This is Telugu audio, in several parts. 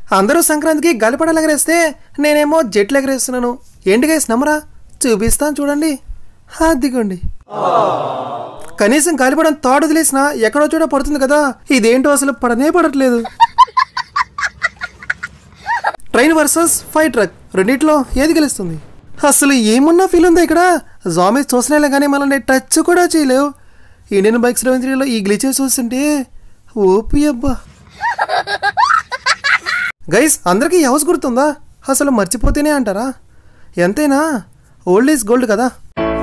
అందరూ సంక్రాంతికి గాలిపటాలు ఎగరేస్తే నేనేమో జెట్లు ఎగరేస్తున్నాను. ఏంటి గైస్ నమ్మరా? చూపిస్తాను చూడండి. అదిగోండి. కనీసం గాలిపటం తాడు వదిలేసినా ఎక్కడో చోట పడుతుంది కదా, ఇదేంటో అసలు పడనే పడట్లేదు. ట్రైన్ వర్సెస్ ఫైర్ ట్రక్, రెండిట్లో ఏది గెలుస్తుంది? అసలు ఏమున్నా ఫీల్ ఉందా ఇక్కడ? జామీస్ చూసలేలే కానీ మనల్ని టచ్ కూడా చేయలేవు. ఇండియన్ బైక్స్ 73లో ఈ గ్లిచెస్ చూస్తుంటే ఓపి అబ్బా. గైస్ అందరికీ హౌస్ గుర్తుందా? అసలు మర్చిపోతేనే అంటారా? ఎంతైనా ఓల్డ్ ఈజ్ గోల్డ్ కదా.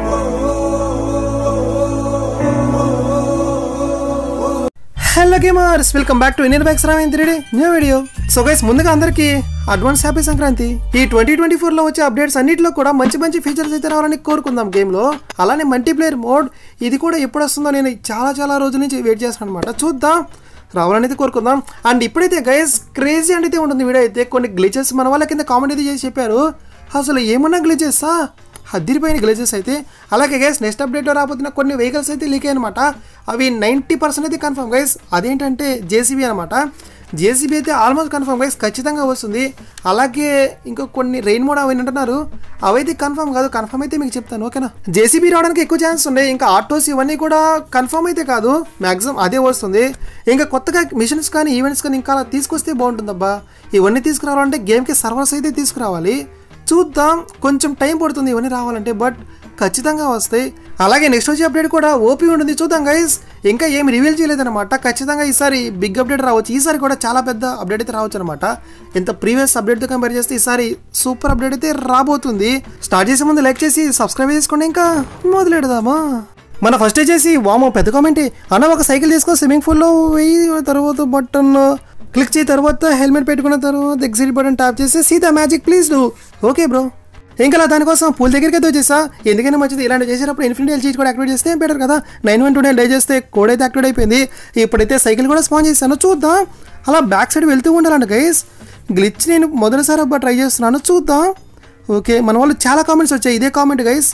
Hello gamers, welcome back to Indian bikes 73 new video. So guys ముందుగా అందరికీ అడ్వాన్స్ హ్యాపీ సంక్రాంతి. ఈ 2024లో వచ్చే అప్డేట్స్ అన్నింటిలో కూడా మంచి మంచి ఫీచర్స్ అయితే రావాలని కోరుకుందాం గేమ్లో. అలానే మల్టీప్లేయర్ మోడ్ ఇది కూడా ఎప్పుడు వస్తుందో నేను చాలా రోజుల నుంచి వెయిట్ చేస్తాను అనమాట. చూద్దాం, రావాలని అయితే కోరుకుందాం. అండ్ ఇప్పుడైతే గైస్ క్రేజీ అయితే ఉంటుంది వీడియో అయితే. కొన్ని గ్లిచెస్ మన వాళ్ళ కింద కామెంట్ అయితే చేసి చెప్పారు. అసలు ఏమన్నా గ్లిచెస్సా? హద్దిరిపోయిన గ్లిచెస్ అయితే. అలాగే గైస్ నెక్స్ట్ అప్డేట్లో రాబోతున్న కొన్ని వెహికల్స్ అయితే లీక్ అయ్యనమాట. అవి 90% అయితే కన్ఫర్మ్ గైస్. అదేంటంటే జేసీబీ అనమాట. జేసీబీ అయితే ఆల్మోస్ట్ కన్ఫర్మ్ గైస్, ఖచ్చితంగా వస్తుంది. అలాగే ఇంకో కొన్ని రెయిన్ మోడ్ అవి అంటున్నారు, అవైతే కన్ఫర్మ్ కాదు. కన్ఫర్మ్ అయితే మీకు చెప్తాను, ఓకేనా? జేసీబీ రావడానికి ఎక్కువ ఛాన్స్ ఉన్నాయి. ఇంకా ఆటోస్ ఇవన్నీ కూడా కన్ఫర్మ్ అయితే కాదు, మ్యాక్సిమం అదే వస్తుంది. ఇంకా కొత్తగా మిషన్స్ కానీ ఈవెంట్స్ కానీ ఇంకా తీసుకొస్తే బాగుంటుందబ్బా. ఇవన్నీ తీసుకురావాలంటే గేమ్కి సర్వర్స్ అయితే తీసుకురావాలి. చూద్దాం, కొంచెం టైం పడుతుంది ఇవన్నీ రావాలంటే, బట్ ఖచ్చితంగా వస్తాయి. అలాగే నెక్స్ట్ వచ్చే అప్డేట్ కూడా ఓపీ ఉంటుంది. చూద్దాం గైస్, ఇంకా ఏమి రివీల్ చేయలేదన్నమాట. ఖచ్చితంగా ఈసారి బిగ్ అప్డేట్ రావచ్చు. ఈసారి కూడా చాలా పెద్ద అప్డేట్ అయితే రావచ్చు అనమాట. ఇంత ప్రీవియస్ అప్డేట్తో కంపేర్ చేస్తే ఈసారి సూపర్ అప్డేట్ అయితే రాబోతుంది. స్టార్ట్ చేసే ముందు లైక్ చేసి సబ్స్క్రైబ్ చేసుకోండి. ఇంకా మొదలెడదామా? మన ఫస్ట్ వచ్చేసి వామో పెద్ద కామెంట్ అన్న, ఒక సైకిల్ తీసుకో, స్విమ్మింగ్ పూల్లో వెయ్యి, తర్వాత బటన్ క్లిక్ చేసిన తర్వాత హెల్మెట్ పెట్టుకున్న తర్వాత ఎగ్జిట్ బటన్ ట్యాప్ చేసి సీదా magic please do. Okay bro. ఇంకా దానికోసం పూల్ దగ్గరికి అయితే వచ్చేసా. ఎందుకైనా మంచిది, ఇలాంటి చేసేటప్పుడు ఇన్ఫినిటీ ఎల్ చీట్ కూడా యాక్టివేట్ చేస్తే బెటర్ కదా. 9129 డై చేస్తే కోడ్ అయితే యాక్టివేట్ అయిపోయింది. ఇప్పుడైతే సైకిల్ కూడా స్పాన్ చేశాను. చూద్దాం, అలా బ్యాక్ సైడ్ వెళ్తూ ఉండాలంట గైస్. గ్లిచ్ నేను మొదటిసారి అబ్బా ట్రై చేస్తున్నాను, చూద్దాం. ఓకే, మన వాళ్ళు చాలా కామెంట్స్ వచ్చాయి. ఇదే కామెంట్ గైస్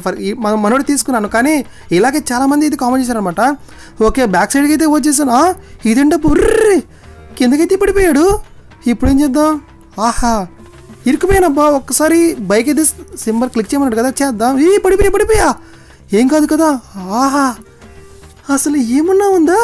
మనోడు తీసుకున్నాను, కానీ ఇలాగే చాలామంది ఇది కామెంట్ చేశారనమాట. ఓకే, బ్యాక్ సైడ్కి అయితే వచ్చేసాను. ఇదేంటో బుర్రీ కిందకైతే పడిపోయాడు. ఇప్పుడు ఏం చేద్దాం? ఆహా, ఇరుకుపోయానబ్బా. ఒక్కసారి బైక్ అయితే సింబల్ క్లిక్ చేయమన్నాడు కదా, చేద్దాం. పడిపోయా. ఏం కాదు కదా. ఆహా, అసలు ఏమన్నా ఉందా?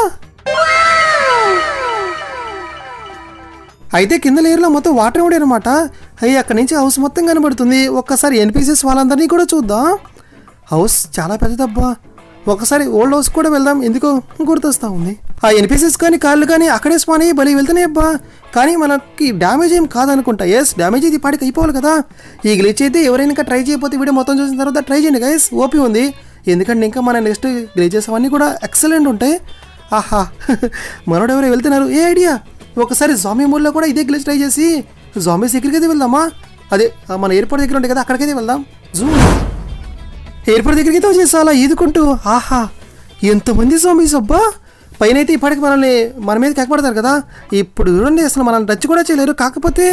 అయితే కింద లేయర్లో మొత్తం వాటర్ ఉండే అనమాట. అక్కడి నుంచి హౌస్ మొత్తం కనబడుతుంది. ఒక్కసారి ఎన్పీసీస్ వాళ్ళందరినీ కూడా చూద్దాం. హౌస్ చాలా పెద్దదబ్బా. ఒకసారి ఓల్డ్ హౌస్ కూడా వెళ్దాం, ఎందుకో గుర్తొస్తా ఉంది. ఆ ఎన్పీసీస్ కానీ కార్లు కానీ అక్కడే స్పాన్ అయ్యి బలి వెళ్తున్నాయి అబ్బా. కానీ మనకి డ్యామేజ్ ఏం కాదనుకుంటా. ఎస్, డ్యామేజ్ ఇది పాటికి అయిపోవాలి కదా. ఈ గ్లిచ్ అయితే ఎవరైనా ఇంకా ట్రై చేయకపోతే వీడియో మొత్తం చూసిన తర్వాత ట్రై చేయండి గైస్, ఓపీ ఉంది. ఎందుకంటే ఇంకా మన నెక్స్ట్ గ్లిచెస్ అవన్నీ కూడా ఎక్సలెంట్ ఉంటాయి. ఆహా, మనోడు ఎవరు వెళ్తున్నారు, ఏ ఐడియా. ఒకసారి జామీ మూడ్లో కూడా ఇదే గ్లిచ్ ట్రై చేసి జామీస్ దగ్గరికి అయితే వెళ్దామా? అదే మన ఎయిర్పోర్ట్ దగ్గర ఉంటాయి కదా, అక్కడికైతే వెళ్దాం. ఎయిర్పోర్ట్ దగ్గరికి అయితే వచ్చేసి అలా ఈదుకుంటూ. ఆహా, ఎంతమంది జామీస్ అబ్బా. పైన అయితే ఇప్పటికి మనల్ని మన మీద ఎక్కబడతారు కదా. ఇప్పుడు చూడండి, అసలు మనల్ని టచ్ కూడా చేయలేరు. కాకపోతే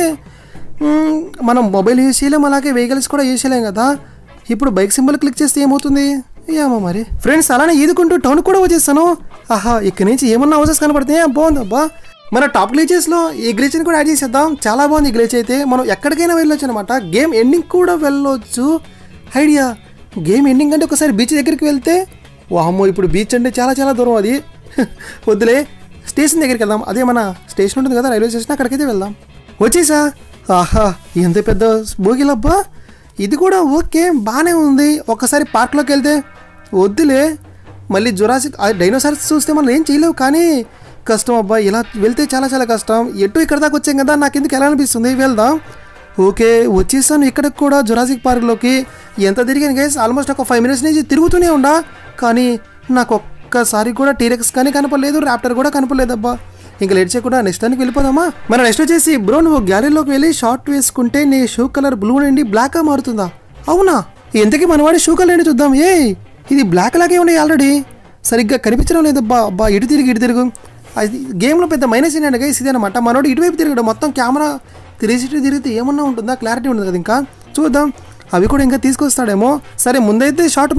మనం మొబైల్ యూజ్ చేయలేం, అలాగే వెహికల్స్ కూడా యూజ్ చేయలేం కదా. ఇప్పుడు బైక్ సింబల్ క్లిక్ చేస్తే ఏమవుతుంది ఏమో మరి. ఫ్రెండ్స్ అలానే ఈదుకుంటూ టౌన్ కూడా వచ్చేస్తాను. ఆహా, ఇక్కడి నుంచి ఏమన్నా హౌసెస్ కనపడుతున్నాయి. బాగుంది అబ్బా. మన టాప్ గ్లిచెస్లో ఈ గ్లిచ్ని కూడా యాడ్ చేసేద్దాం. చాలా బాగుంది ఈ గ్లిచ్ అయితే. మనం ఎక్కడికైనా వెళ్ళొచ్చు అనమాట. గేమ్ ఎండింగ్ కూడా వెళ్ళొచ్చు. ఐడియా, గేమ్ ఎండింగ్ అంటే ఒకసారి బీచ్ దగ్గరికి వెళ్తే, వామ్మో ఇప్పుడు బీచ్ అంటే చాలా దూరం. అది వద్దులే, స్టేషన్ దగ్గరికి వెళ్దాం. అదే మన స్టేషన్ ఉంటుంది కదా, రైల్వే స్టేషన్, అక్కడికైతే వెళ్దాం. వచ్చేసా. ఆహా, ఎంత పెద్ద బోగిలబ్బా. ఇది కూడా ఓకే, బాగానే ఉంది. ఒకసారి పార్క్లోకి వెళ్తే, వద్దులే మళ్ళీ జురాసిక్ డైనోసార్స్ చూస్తే మనం ఏం చేయలేవు, కానీ కష్టం అబ్బా. ఇలా వెళ్తే చాలా కష్టం. ఎటు ఇక్కడ దాకా వచ్చాం కదా, నాకు ఎందుకు ఎలా అనిపిస్తుంది. వెళ్దాం. ఓకే, వచ్చేసాను ఇక్కడికి కూడా, జురాసిక్ పార్క్లోకి. ఎంత తిరిగాను గైస్, ఆల్మోస్ట్ ఒక 5 minutes నుంచి తిరుగుతూనే ఉండా, కానీ నాకు ఒక్కసారి కూడా టీరెక్స్ కానీ కనపడలేదు, ర్యాప్టర్ కూడా కనపడలేదబ్బా. ఇంకా లేట్ చేయకుండా నెక్స్ట్ దానికి వెళ్ళిపోదామా? మన నెక్స్ట్ వచ్చేసి బ్రో, నువ్వు గ్యాలరీలోకి వెళ్ళి షార్ట్ వేసుకుంటే నీ షూ కలర్ బ్లూ నుండి బ్లాక్గా మారుతుందా? అవునా? ఎంతకీ మనవాడి షూ కలర్ ఏంటి చూద్దాం. ఇది బ్లాక్ లాగే ఉన్నాయి ఆల్రెడీ, సరిగ్గా కనిపించడం లేదబ్బా. అబ్బా, ఇటు తిరుగు. అది గేమ్లో పెద్ద మైనస్ ఏంటంటే గైస్ ఇదే అనమాట. మనోడు ఇటువైపు తిరగడం, మొత్తం కెమెరా 360 తిరిగితే ఏమన్నా ఉంటుందా, క్లారిటీ ఉంటుంది కదా. ఇంకా చూద్దాం, అవి కూడా ఇంకా తీసుకొస్తాడేమో. సరే, ముందైతే షార్ట్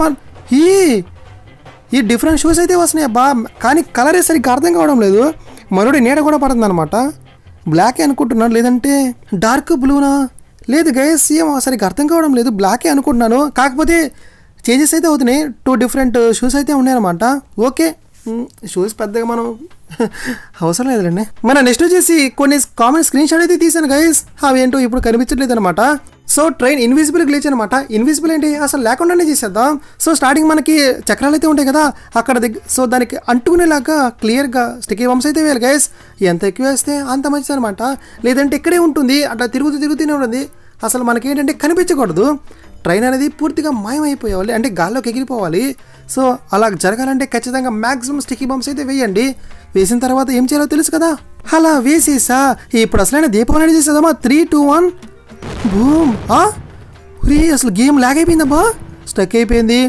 ఈ డిఫరెంట్ షూస్ అయితే వస్తున్నాయి అబ్బా, కానీ కలర్ సరిగ్గా అర్థం కావడం లేదు. మనోడి నీడ కూడా పడుతుంది అనమాట. బ్లాకే అనుకుంటున్నాను, లేదంటే డార్క్ బ్లూనా, లేదు గైస్ ఏమో సరిగ్గా అర్థం కావడం లేదు. బ్లాకే అనుకుంటున్నాను, కాకపోతే చేంజెస్ అయితే అవుతున్నాయి. 2 డిఫరెంట్ షూస్ అయితే ఉన్నాయన్నమాట. ఓకే, షూస్ పెద్దగా మనం అవసరం లేదులేండి. మన నెక్స్ట్ వచ్చేసి కొన్ని కామెంట్ స్క్రీన్ షాట్ అయితే తీసాను గైస్, అవి ఏంటో ఇప్పుడు కనిపించట్లేదు అనమాట. సో ట్రైన్ ఇన్విజిబుల్ గ్లిచ్ అనమాట. ఇన్విజిబుల్ ఏంటి అసలు లేకుండానే చేసేద్దాం. సో స్టార్టింగ్ మనకి చక్రాలు అయితే ఉంటాయి కదా అక్కడ సో దానికి అంటుకునేలాగా క్లియర్గా స్టిక్కీ బంప్స్ అయితే వేయాలి గైస్. ఎంత ఎక్కువ వేస్తే అంత మంచిది అనమాట, లేదంటే ఇక్కడే ఉంటుంది అట్లా తిరుగుతూనే ఉంటుంది. అసలు మనకేంటంటే కనిపించకూడదు, ట్రైన్ అనేది పూర్తిగా మాయమైపోవాలి, అంటే గాల్లోకి ఎగిరిపోవాలి. సో అలా జరగాలంటే ఖచ్చితంగా మ్యాక్సిమం స్టిక్కీ బంప్స్ అయితే వేయండి. వేసిన తర్వాత ఏం చేయాలో తెలుసు కదా, అలా వేసేసా ఇప్పుడు అసలైన దీపావళి చేసేద్దామా. 3, 2, 1 బూమ్. అసలు గేమ్ లాగ్ అయిపోయిందబ్బా, స్టక్ అయిపోయింది.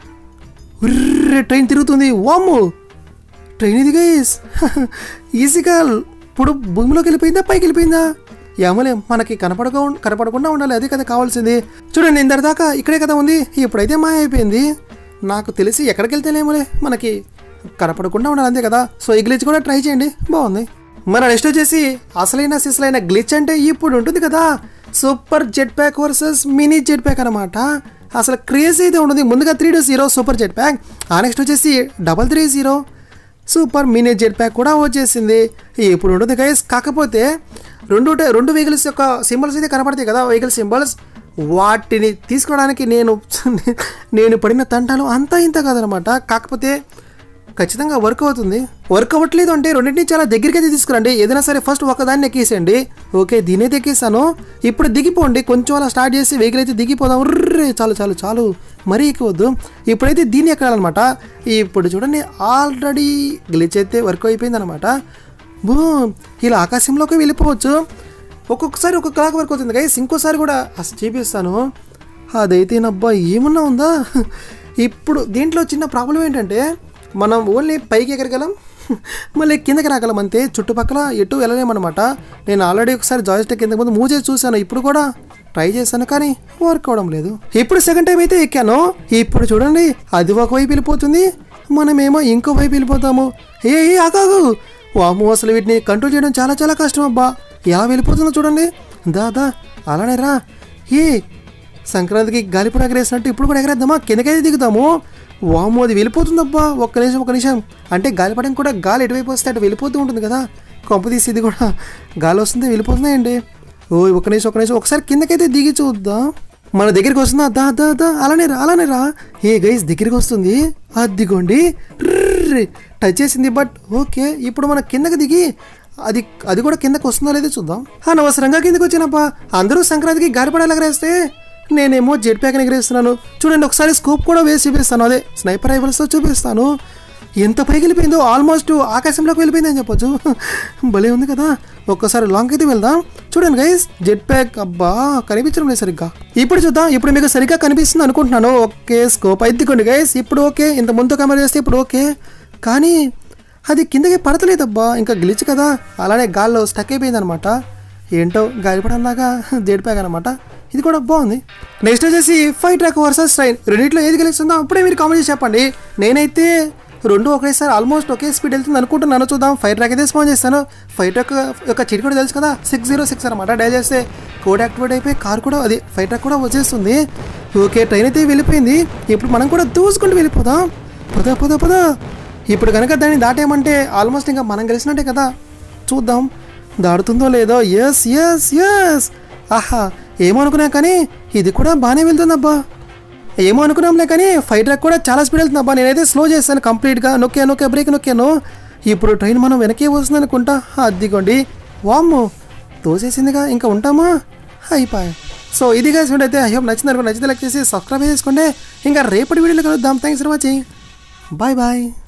ట్రైన్ తిరుగుతుంది. వామ్మో ట్రైన్ ఇది గైస్ ఈజీగా ఇప్పుడు భూమిలోకి వెళ్ళిపోయిందా పైకి వెళ్ళిపోయిందా ఏమలే, మనకి కనపడకుండా ఉండాలి, అదే కదా కావాల్సింది. చూడండి ఇందరి దాకా ఇక్కడే కదా ఉంది, ఇప్పుడైతే మాయ అయిపోయింది. నాకు తెలిసి ఎక్కడికి వెళ్తేనేమోలే, మనకి కనపడకుండా ఉండాలి అంతే కదా. సో ఈ గ్లిచ్ కూడా ట్రై చేయండి, బాగుంది. మన నెక్స్ట్ వచ్చేసి అసలైన సిసలైన గ్లిచ్ అంటే ఇప్పుడు ఉంటుంది కదా, super jet pack versus mini jet pack అనమాట. అసలు క్రేజ్ అయితే ఉంటుంది. ముందుగా 3-0 సూపర్ జెట్ ప్యాక్, ఆ నెక్స్ట్ వచ్చేసి 3-0 సూపర్ మినీ జెట్ ప్యాక్ కూడా వచ్చేసింది. ఇప్పుడు ఉంటుంది గైస్. కాకపోతే రెండు వెహికల్స్ యొక్క సింబల్స్ అయితే కనపడతాయి కదా, వెహికల్ సింబల్స్, వాటిని తీసుకోవడానికి నేను పడిన తంటాలు అంతా ఇంత కాదనమాట. కాకపోతే ఖచ్చితంగా వర్క్ అవుతుంది. వర్క్ అవ్వట్లేదు అంటే రెండింటిని చాలా దగ్గరికి అయితే తీసుకురండి. ఏదైనా సరే ఫస్ట్ ఒకదాన్ని ఎక్కేసేయండి. ఓకే దీని అయితే ఎక్కేసాను, ఇప్పుడు దిగిపోండి. కొంచెం అలా స్టార్ట్ చేసి వెహికల్ అయితే దిగిపోదాం. చాలు మరీ ఎక్కవద్దు. ఇప్పుడైతే దీన్ని ఎక్కాలన్నమాట. ఇప్పుడు చూడండి ఆల్రెడీ గ్లిచ్ అయితే వర్క్ అయిపోయింది అనమాట. ఇలా ఆకాశంలోకి వెళ్ళిపోవచ్చు. ఒక్కొక్కసారి ఒక్కొక్కలాగా వర్క్ అవుతుంది గైస్. ఇంకోసారి కూడా అసలు చూపిస్తాను. అదైతేనబ్బా ఏమన్నా ఉందా. ఇప్పుడు దీంట్లో చిన్న ప్రాబ్లం ఏంటంటే మనం ఓన్లీ పైకి ఎగరగలం, మళ్ళీ కిందకి రాగలం అంతే, చుట్టుపక్కల ఎటు వెళ్ళలేమన్నమాట. నేను ఆల్రెడీ ఒకసారి జాయిస్టిక్ కింద ముందు మూవ్ చేసి చూశాను, ఇప్పుడు కూడా ట్రై చేశాను కానీ వర్క్ అవడం లేదు. ఇప్పుడు సెకండ్ టైం అయితే ఎక్కాను. ఇప్పుడు చూడండి అది ఒకవైపు వెళ్ళిపోతుంది, మనమేమో ఇంకో వైపు వెళ్ళిపోతాము. ఆగాగు వాము, అసలు వీటిని కంట్రోల్ చేయడం చాలా చాలా కష్టం అబ్బా. ఎలా వెళ్ళిపోతుందో చూడండి. దాదా అలానే రా. సంక్రాంతికి గాలిపూడ ఎగరేసినట్టు ఇప్పుడు కూడా ఎగరేద్దామా, కిందకైతే దిగుతాము. వాము అది వెళ్ళిపోతుందబ్బా. ఒక్క నిమిషం అంటే గాలిపడం కూడా గాలి ఎటువైపు వస్తే అటు వెళ్ళిపోతూ ఉంటుంది కదా. కొంప తీసి ఇది కూడా గాలి వస్తుంది వెళ్ళిపోతున్నాయండి. ఒక్క నిమిషం ఒకసారి కిందకైతే దిగి చూద్దాం. మన దగ్గరికి వస్తుందా. దా అలానే రా. గైస్ దగ్గరికి వస్తుంది, అదిగోండి టచ్ చేసింది. బట్ ఓకే ఇప్పుడు మన కిందకి దిగి అది కూడా కిందకి వస్తుందో లేదో చూద్దాం. అనవసరంగా కిందకి వచ్చినప్పా. అందరూ సంక్రాంతికి గాలిపడేలా ఎగరేస్తే నేనేమో జెట్ ప్యాక్ ఎగరేస్తున్నాను. చూడండి ఒకసారి స్కోప్ కూడా వేసి చూపిస్తాను, అదే స్నైపర్ రైఫల్స్తో చూపిస్తాను. ఎంత పైకి వెళ్ళిపోయిందో, ఆల్మోస్ట్ ఆకాశంలోకి వెళ్ళిపోయింది అని చెప్పొచ్చు. భలే ఉంది కదా. ఒక్కసారి లాంగ్ అయితే వెళ్దాం. చూడండి గైస్ జెట్ ప్యాక్ అబ్బా కనిపించడం లేదు సరిగ్గా. ఇప్పుడు చూద్దాం, ఇప్పుడు మీకు సరిగ్గా కనిపిస్తుంది అనుకుంటున్నాను. ఓకే స్కోప్ అయిద్దుకోండి గైస్. ఇప్పుడు ఓకే, ఇంత ముందు కెమెరా చేస్తే ఇప్పుడు ఓకే, కానీ అది కిందకి పడతలేదబ్బా. ఇంకా గ్లిచ్ కదా, అలానే గాల్లో స్టక్ అయిపోయింది అనమాట. ఏంటో గాలిపడంలాగా జెట్ ప్యాక్ అనమాట. ఇది కూడా బాగుంది. నెక్స్ట్ వచ్చేసి ఫైర్ ట్రక్ వర్సెస్ ట్రైన్, రెండింటిలో ఏది గెలుస్తుందో అప్పుడే మీరు కామెంట్ చేసి చెప్పండి. నేనైతే రెండు ఒకేసారి ఆల్మోస్ట్ ఒకే స్పీడ్ వెళ్తుంది అనుకుంటున్నాను. చూద్దాం. ఫైర్ ట్రక్ అయితే స్పాన్ చేస్తాను. ఫైర్ ట్రక్ యొక్క చిట్ కూడా తెలుసు కదా, 606 అనమాట. డైల్ చేస్తే కోడ్ యాక్టివేట్ అయిపోయి కార్ కూడా అది ఫైర్ ట్రక్ కూడా వచ్చేస్తుంది. ఓకే ట్రైన్ అయితే వెళ్ళిపోయింది. ఇప్పుడు మనం కూడా దూసుకుంటూ వెళ్ళిపోదాం. పద. ఇప్పుడు కనుక దాన్ని దాటేయమంటే ఆల్మోస్ట్ ఇంకా మనం గెలిచినట్టే కదా. చూద్దాం దాడుతుందో లేదో. ఎస్ ఆహా ఏమో అనుకున్నా కానీ ఇది కూడా బాగానే వెళ్తుందబ్బా. ఏమో అనుకున్నాంలే కానీ ఫైర్ ట్రక్ కూడా చాలా స్పీడ్ వెళ్తుందబ్బా. నేనైతే స్లో చేస్తాను కంప్లీట్గా. నొక్కా బ్రేక్ నొక్కాను. ఇప్పుడు ట్రైన్ మనం వెనకే వస్తుంది అనుకుంటా. అదిగోండి వామ్మో తోసేసిందిగా. ఇంకా ఉంటామా, అయిపోయా. సో ఇది గైస్ వీడియో అయితే. ఐ హోప్ నచ్చింది అనుకో. నచ్చితే లైక్ చేసి సబ్స్క్రైబ్ చేసుకోండి. ఇంకా రేపటి వీడియోలో కలుద్దాం. Thanks for watching. బాయ్